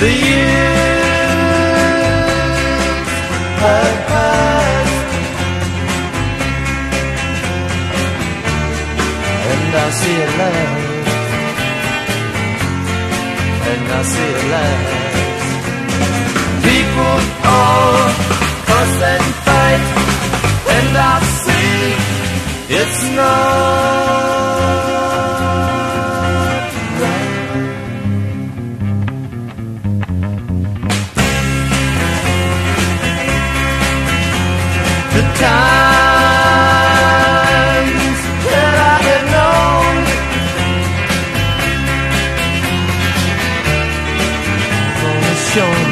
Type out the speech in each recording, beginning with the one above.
The years have passed, and I see it last, and I see it last. People all fuss and fight, and I see it's not right. The times that I had known have only shown,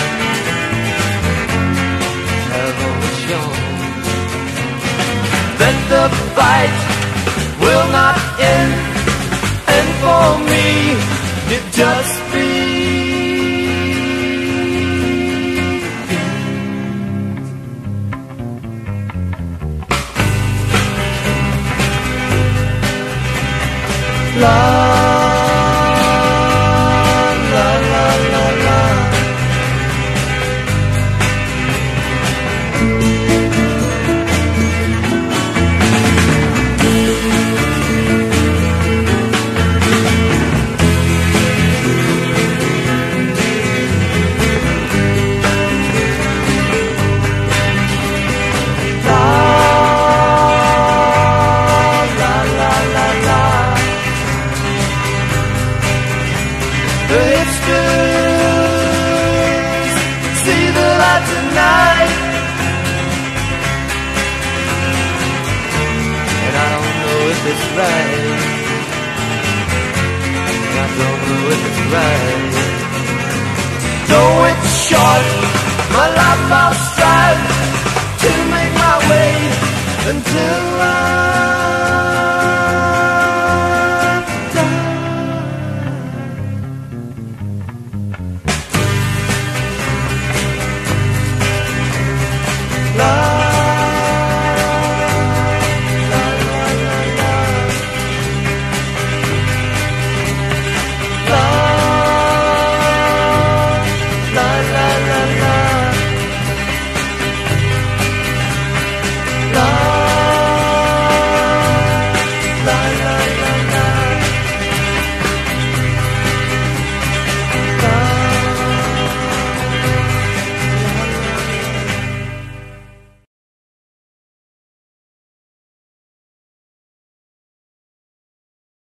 that the fight will not end, and for me it just begins. La la la la la. It's right, I don't know if it's right. Though it's short, my life I'll strive to make my way until I